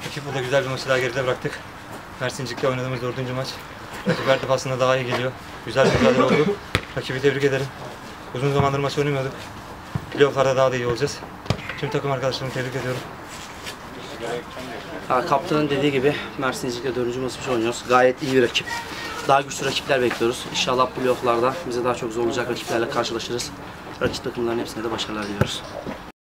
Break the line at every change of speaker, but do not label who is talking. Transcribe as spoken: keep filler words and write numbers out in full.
Rakip burada güzel bir maçı daha geride bıraktık. Mersincik'te oynadığımız dördüncü maç. Rakip her defasında daha iyi geliyor. Güzel bir mücadele oldu. Rakibi tebrik ederim. Uzun zamandır maç oynamıyorduk. Playoff'larda daha da iyi olacağız. Tüm takım arkadaşlarımı tebrik ediyorum.
Kaptanın dediği gibi Mersincik'te dördüncü maçı oynuyoruz. Gayet iyi bir rakip. Daha güçlü rakipler bekliyoruz. İnşallah playoff'larda bize daha çok zorlayacak rakiplerle karşılaşırız. Rakip takımların hepsine de başarılar diliyoruz.